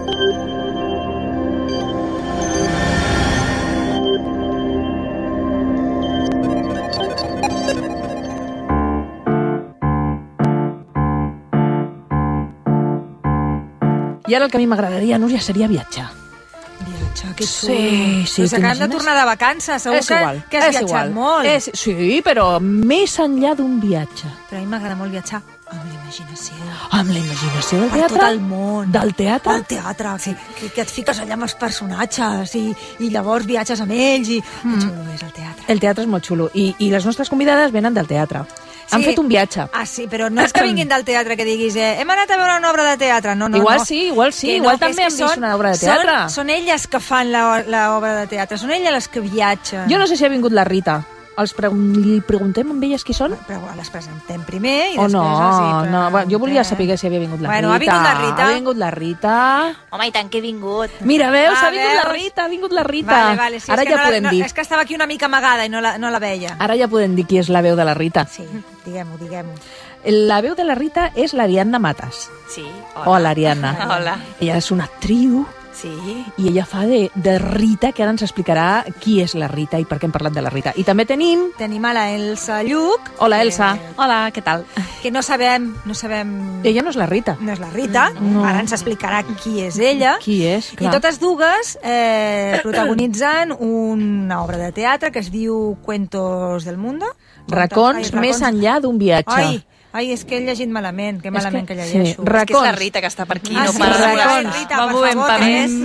I ara el que a mi m'agradaria, Núria, seria viatjar. Viatjar, que xulo. Sí, Però acabem de tornar de vacances, segur que has viatjat molt. Sí, però més enllà d'un viatge. Però a mi m'agrada molt viatjar amb la imaginació. Amb la imaginació del Per teatre? tot el món. Del teatre? Del teatre, que et fiques allà amb els personatges i llavors viatges amb ells i... Que xulo és el teatre. El teatre és molt xulo. I les nostres convidades venen del teatre. Han fet un viatge. Ah, sí, però no és que vinguin del teatre que diguis hem anat a veure una obra de teatre. No, igual sí. Igual també han vist una obra de teatre. Són elles que fan l'obra de teatre, són elles les que viatgen. Jo no sé si ha vingut la Rita. Li preguntem amb elles qui són? Però les presentem primer i després... no, jo volia saber si havia vingut la Rita. Bueno, ha vingut la Rita. Ha vingut la Rita. Home, i tant que he vingut. Mira, veus? Ha vingut la Rita. Vale, sí, ara ja podem dir. És que estava aquí una mica amagada i no la veia. Ara ja podem dir qui és la veu de la Rita. Sí, diguem-ho. La veu de la Rita és l'Ariadna Matas. Sí, hola Ariadna. Hola. Ella és una actriu. Sí. I ella fa de Rita, que ara ens explicarà qui és la Rita i per què hem parlat de la Rita. I també tenim a la Elsa Lluc. Hola, Elsa. Hola, què tal? Que no sabem... Ella no és la Rita. No és la Rita. No. Ara ens explicarà qui és ella. Qui és, clar. I totes dues protagonitzen una obra de teatre que es diu Cuentos del Mundo. Racons més enllà d'un viatge. Ai, és que he llegit malament, que malament que llegeixo. És que és la Rita que està per aquí, no para de Racons. Rita, per favor,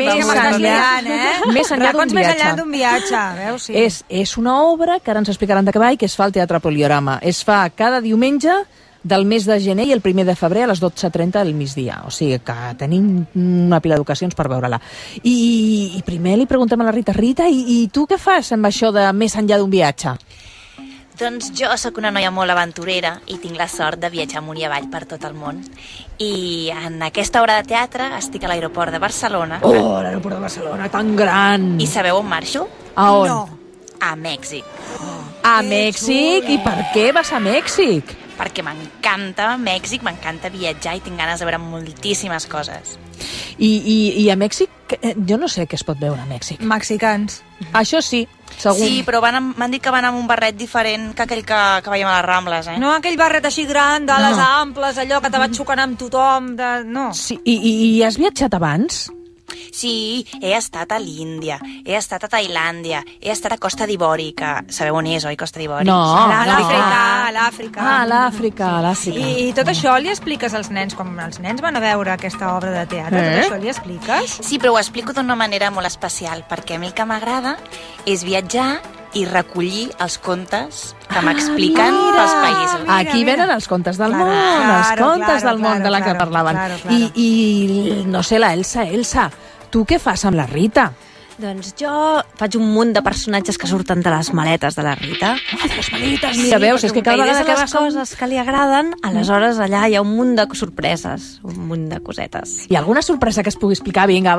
més enllà d'un viatge. Veus, sí. És una obra que ara ens explicaran de què va i que es fa al Teatre Poliorama. Es fa cada diumenge del mes de gener i el 1 de febrer a les 12:30 del migdia. O sigui que tenim una pila d'ocasions per veure-la. I primer li preguntem a la Rita, i tu què fas amb això de més enllà d'un viatge? Doncs jo sóc una noia molt aventurera i tinc la sort de viatjar amunt i avall per tot el món. I en aquesta obra de teatre estic a l'aeroport de Barcelona. Oh, l'aeroport de Barcelona, tan gran! I sabeu on marxo? A on? No. A Mèxic. A Mèxic? I per què vas a Mèxic? Perquè m'encanta Mèxic, m'encanta viatjar i tinc ganes de veure moltíssimes coses. I a Mèxic, jo no sé què es pot veure a Mèxic. Mexicans. Això sí, segur. Sí, però m'han dit que van amb un barret diferent que aquell que veiem a les Rambles, No aquell barret així gran, d'ales amples, allò que te va xocant amb tothom, no. Sí, i has viatjat abans? Sí, he estat a l'Índia, he estat a Tailàndia, he estat a Costa d'Ivori, que sabeu on és, oi, Costa d'Ivori? No. A l'Àfrica. A l'Àfrica. I tot això li expliques als nens, com els nens van a veure aquesta obra de teatre, tot això li expliques? Sí, però ho explico d'una manera molt especial, perquè a mi el que m'agrada és viatjar i recollir els contes que m'expliquen pels països. Aquí venen els contes del món, els contes del món de la que parlaven. I no sé, la Elsa, tu què fas amb la Rita? Doncs jo faig un munt de personatges que surten de les maletes de la Rita. De les maletes, mira, veus, és que cada vegada que vas... coses que li agraden, aleshores allà hi ha un munt de sorpreses, un munt de cosetes. Hi ha alguna sorpresa que es pugui explicar? Vinga,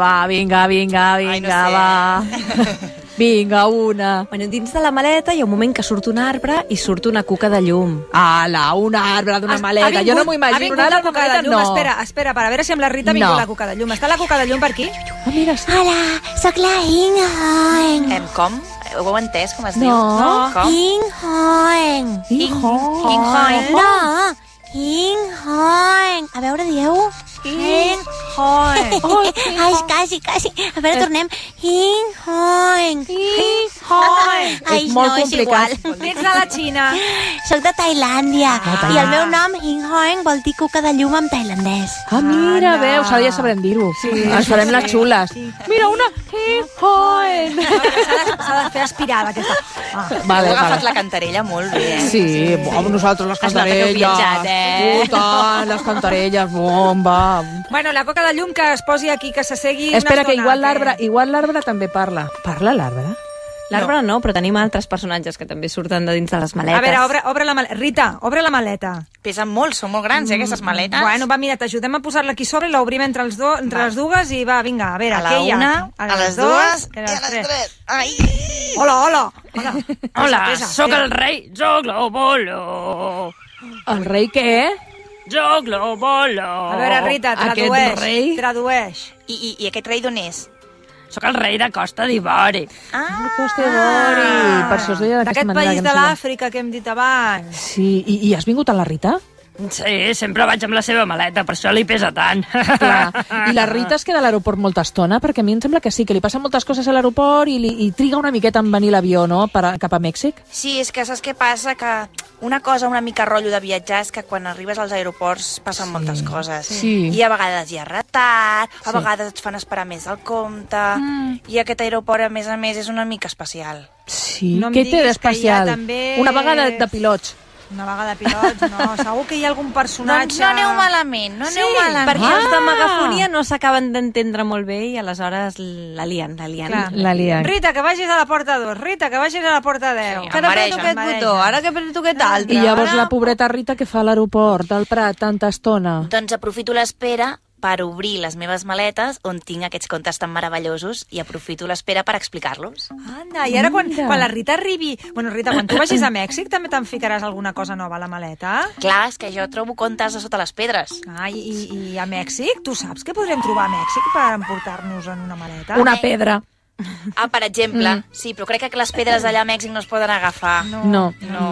va. Vinga, una. Bueno, dins de la maleta hi ha un moment que surt un arbre i surt una cuca de llum. Ala, un arbre d'una maleta. Jo no m'ho imagino. Ha vingut la cuca de llum. No. Espera, per a veure si amb la Rita ha vingut la cuca de llum. Està la cuca de llum per aquí? Mira. Hola, sóc la Hing-Hoeng. Com? Ho heu entès, com es diu? No. Com? Hing-Hoeng. Hing-Hoeng. No, Hing-Hoeng. A veure, dieu? Hing-Hoeng. Ai, quasi. A veure, tornem. Hing-Hoeng. És molt complicat. Ets de la Xina. Soc de Tailàndia. I el meu nom, Hing-Hoeng, vol dir cuca de llum en tailandès. Mira, veus, ara ja sabrem dir-ho. Ens farem les xules. Mira, una Hing-Hoeng. S'ha de fer aspirada, aquesta. Vale. Heu agafat la cantarella molt bé, Sí, nosaltres les cantarelles. Es nota que heu viatjat, Tant, les cantarelles, bomba. Bueno, la coca de llum que es posi aquí, que s'assegui una estona. Espera, que igual l'arbre també parla. Parla l'arbre? L'arbre no, però tenim altres personatges que també surten de dins de les maletes. A veure, obre la maleta. Rita, obre la maleta. Pesen molt, són molt grans, aquestes maletes. Bueno, va, mira, t'ajudem a posar-la aquí sobre i l'obrim entre les dues i va, vinga, a veure, què hi ha? A les dues i a les tres. Ai! Hola. Hola, sóc el rei, sóc l'Obolo. El rei què? Jo globolo. A veure, Rita, tradueix. I aquest rei d'on és? Sóc el rei de Costa d'Ivori. Costa d'Ivori. Per això es deia d'aquesta D'aquest manera. país de l'Àfrica que hem dit abans. Sí, i has vingut a la Rita? Sí, sempre vaig amb la seva maleta, per això li pesa tant. Clar. I la Rita es queda a l'aeroport molta estona? Perquè a mi em sembla que sí, que li passen moltes coses a l'aeroport i triga una miqueta en venir l'avió, no?, cap a Mèxic. Sí, és que saps què passa? Que una cosa una mica rotllo de viatjar és que quan arribes als aeroports passen moltes coses. Sí. I a vegades hi ha retard, a vegades et fan esperar més del compte, i aquest aeroport, a més, és una mica especial. Sí, No em què té diguis que hi ha d'especial? també- Una vaga de pilots. Una vaga de pilots, no. Segur que hi ha algun personatge... Doncs no aneu malament, no aneu malament. Perquè els de megafonia no s'acaben d'entendre molt bé i aleshores la lien. Clar. La lien. Rita, que vagis a la porta 2. Rita, que vagis a la porta 10. Sí, Que ara Mareja, apreto aquest botó, ara que apreto aquest altre. I llavors la pobreta Rita que fa a l'aeroport del Prat tanta estona? Doncs aprofito l'espera per obrir les meves maletes on tinc aquests contes tan meravellosos i aprofito l'espera per explicar-los. Anda, i ara quan la Rita arribi... Bueno, Rita, quan tu vagis a Mèxic també te'n ficaràs alguna cosa nova a la maleta? Clar, és que jo trobo contes a sota les pedres. Ah, i a Mèxic? Tu saps què podrem trobar a Mèxic per emportar-nos en una maleta? Una pedra. Ah, per exemple, sí, però crec que les pedres d'allà a Mèxic no es poden agafar. No.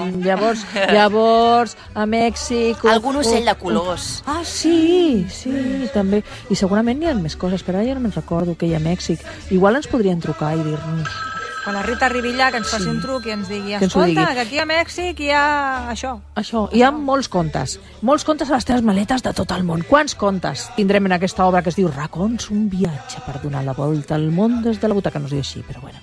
Llavors, a Mèxic... Algun ocell de colors. Ah, sí, també. I segurament n'hi ha més coses, però ara ja no me'n recordo que hi ha a Mèxic. Igual ens podrien trucar i dir-nos... Quan la Rita arribi allà, que ens faci un truc i ens digui Que ens ho digui. escolta, que aquí a Mèxic hi ha això. Això, hi ha molts contes a les teves maletes de tot el món. Quants contes tindrem en aquesta obra que es diu Racons, un viatge per donar la volta al món des de la butaca? No es diu així, però bueno.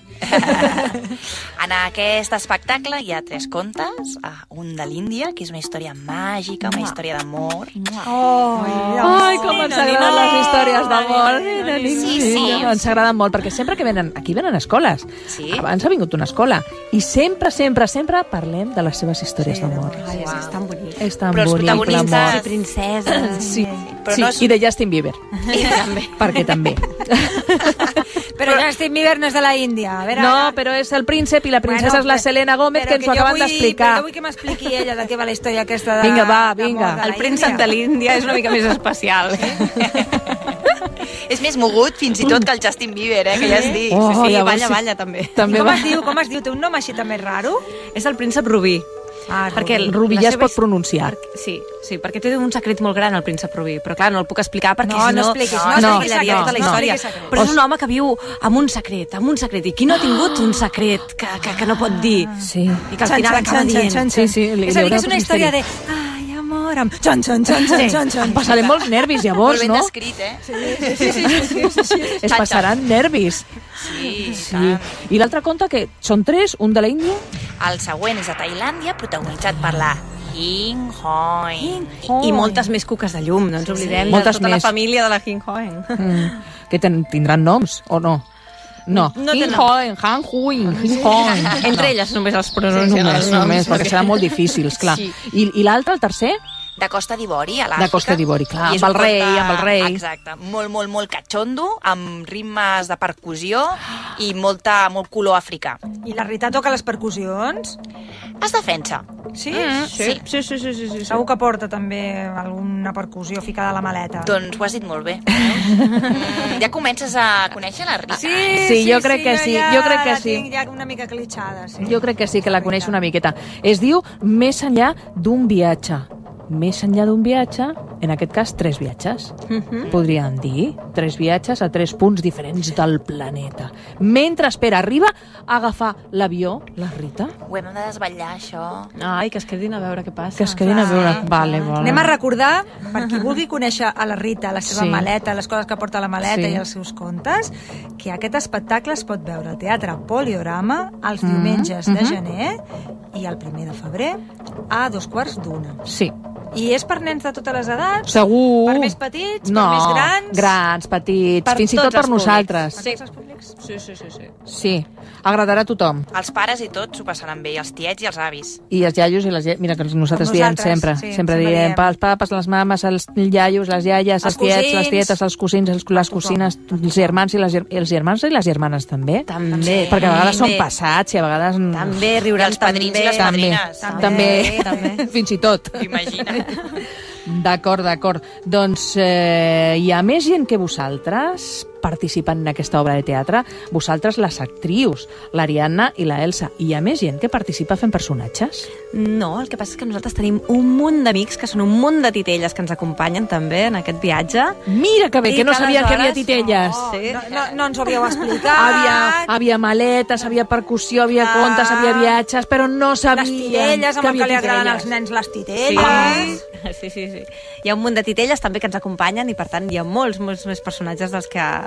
En aquest espectacle hi ha 3 contes. Un de l'Índia, que és una història màgica, una història d'amor. Ai, com ens agraden les històries d'amor. Sí. Ens agraden molt, perquè sempre que venen, aquí venen escoles. Sí. Abans ha vingut una escola. I sempre parlem de les seves històries d'amor. Ai, és tan bonic. És tan Però els bonic protagonistes- l'amor. I princeses. Sí, Però sí, no és- i de Justin Bieber. També. Perquè també. Però Justin Bieber no és de la Índia. A veure, No, però és el príncep i la princesa és la Selena Gómez, que ens ho acaben d'explicar. Però vull que m'expliqui ella de què va la història aquesta de... Vinga, va, d'amor vinga. de la El príncep de l'Índia és una mica més especial. És més mogut fins i tot que el Justin Bieber, que ja es dic. Oh, Sí, llavors balla, també. També Com va. es diu? Com es diu? Té un nom així també raro? És el príncep Rubí. Ah, Perquè Rubí la ja es seva pot pronunciar. Sí, perquè té un secret molt gran el príncep Rubí, però clar, no el puc explicar perquè No, si no no... expliquis, no expliquis spoilaria secrets, tota la no història. expliquis secrets. Però és un home que viu amb un secret, i qui no ha tingut un secret que no pot dir? Sí. I que al final acaba dient. Sí, sí, li És a dir, que haurà és una tot història misteri. de... Ai, amor, amb... Xon. Passarem molts nervis, Molt llavors, ben no? descrit, Es passaran nervis. Sí, Sí. I l'altre conte, que són 3, un de la Índia... El següent és de Tailàndia, protagonitzat per la Hing Hoi. I moltes més cuques de llum, no ens oblidem de Moltes tota la més. família de la King Hoen. que tindran noms, o no? No. No Hin tenen. Hoen, Han Huin, Hin Hoen. Entre elles només els pronuncien els noms. Només, perquè seran molt difícils, clar. Sí. I l'altre, el tercer? De Costa d'Ivori, a l'Àfrica. De Costa d'Ivori, clar, I és amb el un rei, conte- amb el rei. Exacte, molt catxondo, amb ritmes de percussió i molt color africà. I la Rita toca les percussions? Es defensa. Sí? Sí. Sí. Segur que porta també alguna percussió ficada a la maleta. Doncs ho has dit molt bé. Ja comences a conèixer la Rita. Sí, jo crec que sí, jo crec que la sí. tinc ja una mica clitxada, sí. Jo crec que sí, que la coneix una miqueta. Es diu Més enllà d'un viatge. Més enllà d'un viatge, en aquest cas 3 viatges. Podríem dir 3 viatges a 3 punts diferents del planeta. Mentre espera, arriba a agafar l'avió, la Rita, Ho hem de desvetllar, això. Ai, que es quedin a veure què passa. que es quedin a veure. Vale. Anem a recordar, per qui vulgui conèixer a la Rita, la seva Sí. maleta, les coses que porta a la maleta Sí. i els seus contes, que aquest espectacle es pot veure al Teatre Poliorama els diumenges de gener i el 1 de febrer a 2:15. Sí, I és per nens de totes les edats? segur. Per més petits, No, per més grans? grans, petits, Per fins i tots tot per els públics. nosaltres. Per tots els públics? Sí. Sí, agradarà a tothom. Els pares i tots s'ho passaran bé, els tiets i els avis. I els iaios i les iaies, mira que nosaltres Com diem nosaltres, sempre, sí, sempre sempre diem, diem. els papes, les mames, els iaios, les iaies, els tiets, les cosins. tietes, els cosins, les cosines, els germans i els germans i les germanes també. També. Perquè a vegades són també. passats i a vegades... També I riuran els padrins i les També, padrines. també, també. fins i tot. Imagina. D'acord. Doncs hi ha més gent que vosaltres participant en aquesta obra de teatre, vosaltres les actrius, l'Ariadna i la Elsa. Hi ha més gent que participa fent personatges? No, el que passa és que nosaltres tenim un munt d'amics que són un munt de titelles que ens acompanyen també en aquest viatge. Mira que bé, que no sabien que havia aleshores- titelles. Sí. No ens ho havíeu explicat. Havia maletes, havia percussió, havia contes, havia viatges, però no sabien Les titelles, amb el que li agraden als titelles. nens les titelles. Sí. Hi ha un munt de titelles també que ens acompanyen i per tant hi ha molts més personatges dels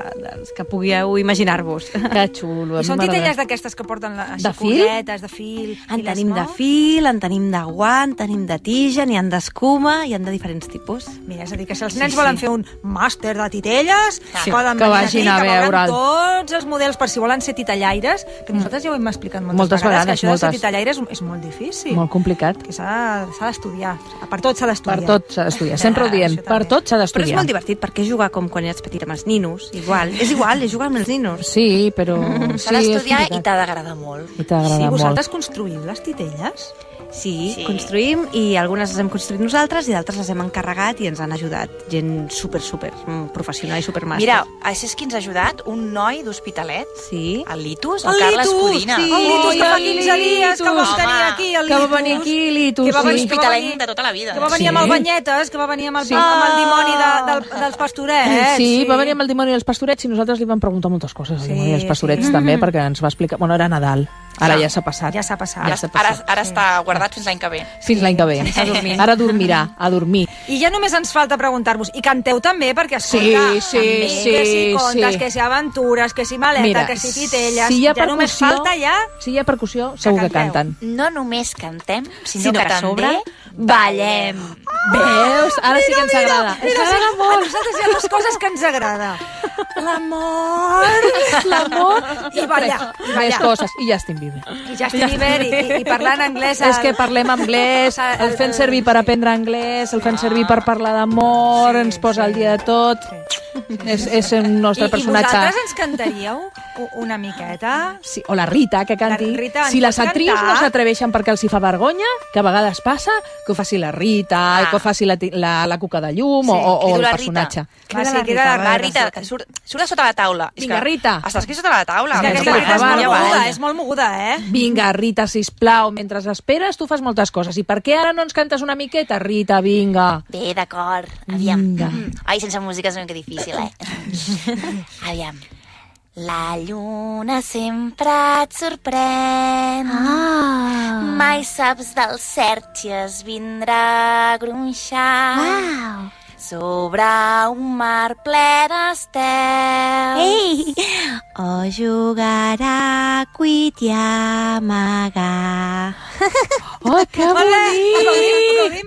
que pugueu imaginar-vos. Que xulo. I són titelles d'aquestes que porten així De fil? cordetes, de fil. En i les tenim de mous. fil, en tenim de guant, tenim de tija, n'hi ha d'escuma, hi ha de diferents tipus. Mira, és a dir, que si els nens volen fer un màster de titelles, poden que venir vagin aquí, a que veure'l. veuran tots els models per si volen ser titellaires, que nosaltres ja ho hem explicat Moltes que vegades, això de ser moltes. titellaire és molt difícil. Molt complicat. Que s'ha d'estudiar. Per tot s'ha d'estudiar. Per tot s'ha d'estudiar. Sempre ho diem, Això per també. tot s'ha Però és d'estudiar. molt divertit perquè jugar com quan eres petit amb els ninos. És igual, és jugar amb els ninos. Sí, però... S'ha d'estudiar i t'ha d'agradar molt. I t'ha Sí, agradat molt. vosaltres construïu les titelles? Sí, Sí. construïm i algunes les hem construït nosaltres i d'altres les hem encarregat i ens han ajudat gent super professional i supermàster. Mira, saps qui ens ha ajudat? Un noi d'Hospitalet, Sí. el Litus, el Carles Codina. Sí, el Litus, que fa Oi, el 15 dies que el vam Litus. tenir aquí, el Que va Litus. venir aquí, Litus, Que va sí. venir- Hospitalenc de tota la vida. Que va venir Sí. amb el Banyetes, que va venir amb el, Sí. amb el dimoni dels pastorets. Sí, va venir amb el dimoni dels pastorets i nosaltres li vam preguntar moltes coses al dimoni dels pastorets també, perquè ens va explicar... Bueno, era Nadal, ara ja s'ha passat. Ja s'ha passat. Ja s'ha passat. Ara està guardat fins l'any que ve. Fins l'any que ve. Ara dormirà, a dormir. I ja només ens falta preguntar-vos, i canteu també, perquè escolta, Sí, sí, també, sí, que si contes, sí. que si aventures, que si maleta, Mira, que si titelles, si hi ha ja només percussió, falta ja... Si hi ha percussió, segur que canteu. canten. No només cantem, sinó, Sinó que que a sobre també ballem. Veus? Ara sí que ens agrada. Mira, a nosaltres hi ha dues coses que ens agrada. L'amor i ballar. Més coses. I Justin Bieber. I Justin Bieber i parlar en anglès. És que parlem anglès, el fem servir per aprendre anglès, el fem servir per parlar d'amor, ens posa al dia de tot. És el nostre I personatge. vosaltres ens cantaríeu una miqueta? Sí, o la Rita, que canti. La Rita, Si ens les pots actrius cantar? no s'atreveixen perquè els hi fa vergonya, que a vegades passa, que ho faci la Rita, que ho faci la cuca de llum o crido el la personatge. Rita. Va, sí, queda La Rita, surt a sota la taula. Vinga, Rita. Estàs aquí sota la taula. És que Vinga, aquesta per Rita és favor, molt va. moguda, és molt moguda, eh? Vinga, Rita, sisplau, mentre esperes tu fas moltes coses. I per què ara no ens cantes una miqueta, Rita, vinga? Bé, d'acord. Aviam. Vinga. Ai, sense música és una mica difícil, Aviam. La lluna sempre et sorprèn. Mai saps del cert si es vindrà a gronxar. Uau! Sobre un mar ple d'estels. Ei! O jugarà cuit i amagar. Oh, que Molt bé, bonic! aplaudim.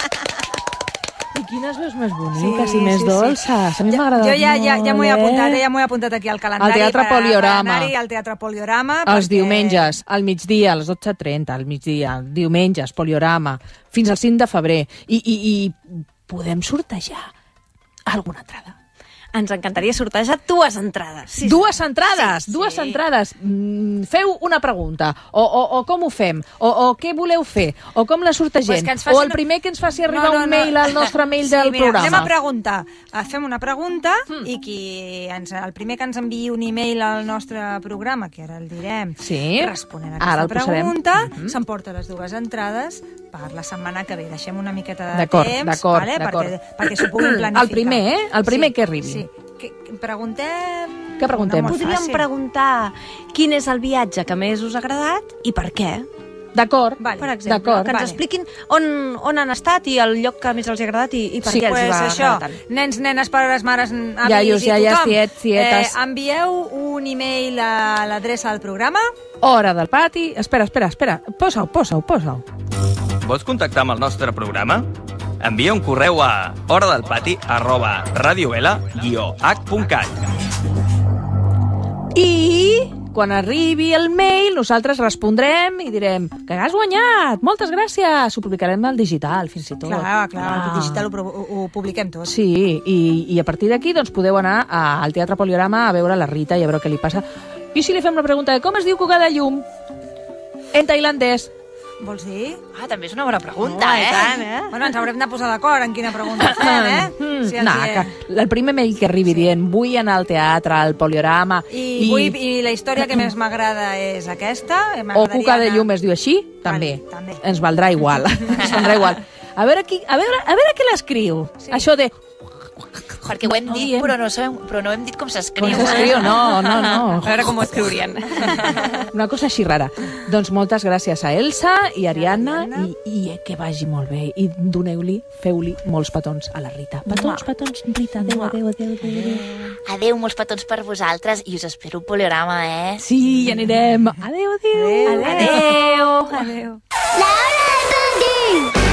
I quines veus més boniques i més dolces. A mi m'ha agradat Jo ja m'ho he molt, apuntat, ja m'ho he apuntat aquí al calendari. Al Teatre Poliorama. Per anar-hi al Teatre Poliorama. Els perquè- diumenges, al migdia, a les 12:30, al migdia, diumenges, Poliorama, fins al 5 de febrer. I podem sortejar alguna entrada. Ens encantaria sortejar dues entrades. Sí, Dues entrades, dues entrades. Feu una pregunta, o com ho fem, o què voleu fer, o com la sortegem, Pues que ens facin- o el primer que ens faci arribar un mail al nostre mail del mira, programa. Anem a preguntar. Fem una pregunta i el primer que ens enviï un email al nostre programa, que ara el direm, Sí. responent a Ara aquesta el posarem. pregunta, s'emporta les dues entrades per la setmana que ve. Deixem una miqueta de D'acord, temps d'acord, vale? d'acord. perquè s'ho puguin planificar. El primer, el primer que arribi. Sí. Preguntem... Què preguntem? Una molt Podríem fàcil. preguntar quin és el viatge que més us ha agradat i per què. D'acord, Vale. Per exemple, d'acord. que ens vale. expliquin on han estat i el lloc que més els ha agradat i per Sí, què els Pues hi va això, agradar tant. nens, nenes, pares, mares, avis Iaios, i iaies, tothom, tietes. envieu un email a l'adreça del programa. Hora del pati. Espera. Posa-ho. Vols contactar amb el nostre programa? Envia un correu a horadelpati@radioela-h.cat. I quan arribi el mail, nosaltres respondrem i direm que has guanyat, moltes gràcies. Ho publicarem al digital, fins i tot. Clar, el digital ho publiquem tot. Sí, i a partir d'aquí doncs, podeu anar al Teatre Poliorama a veure la Rita i a veure què li passa. I si li fem la pregunta de com es diu cuca de llum en tailandès? Vols dir? També és una bona pregunta, I tant, Bueno, ens haurem de posar d'acord en quina pregunta fem, Si els hi... el primer mail que arribi dient vull anar al teatre, al Poliorama... I la història que més m'agrada és aquesta. O Cuca de Llum es diu així, també. també. Ens valdrà igual. Ens valdrà igual. A veure qui l'escriu. Això de... Perquè ho hem dit, però no hem dit com s'escriu. Com s'escriu? No. A veure com ho escriurien. Una cosa així rara. Doncs moltes gràcies a Elsa i Ariadna i que vagi molt bé. I feu-li molts petons a la Rita. Petons, Rita. Adéu. Adéu, molts petons per vosaltres i us espero al Poliorama, Sí, hi anirem. Adéu. Adéu. La hora de Tonti!